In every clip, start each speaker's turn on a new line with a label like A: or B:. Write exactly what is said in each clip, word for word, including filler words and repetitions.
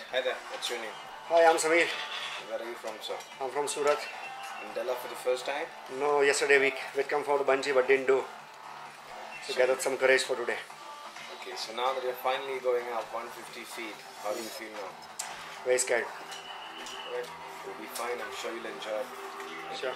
A: Hi there, what's your name?
B: Hi, I'm Samir.
A: Where are you from, sir?
B: I'm from Surat.
A: In Della for the first time?
B: No, yesterday we we come for the bungee but didn't do. So gathered some courage for today.
A: Okay, so now that you're finally going up one hundred fifty feet, how do you feel now?
B: Very scared.
A: Alright, you'll be fine, I'm sure you'll enjoy it.
B: Sure.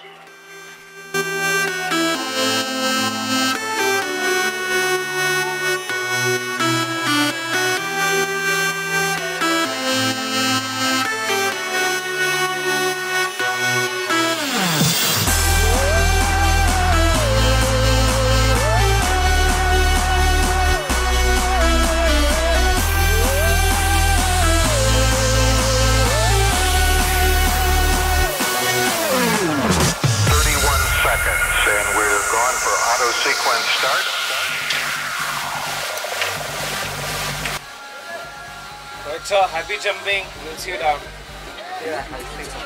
C: Sequence start.
A: Right, sir, happy jumping. We'll see you down.
B: Yeah, I think so.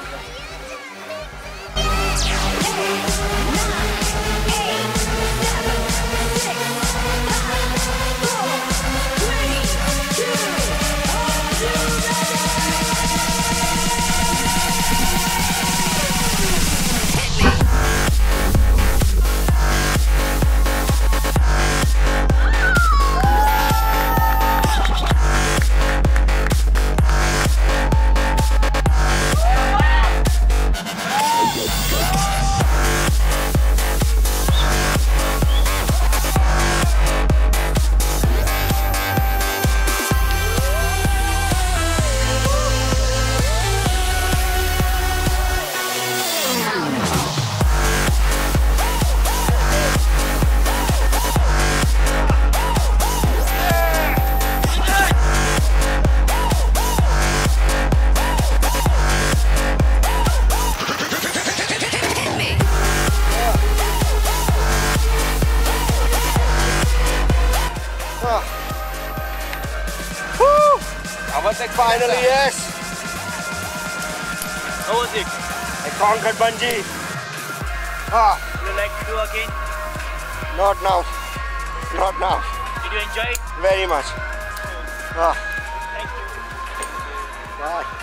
B: Finally, yes!
D: How was it?
B: I conquered bungee. Ah.
D: Would you like to do again?
B: Not now. Not now.
D: Did you enjoy it?
B: Very much. Ah.
D: Thank you.
B: Bye.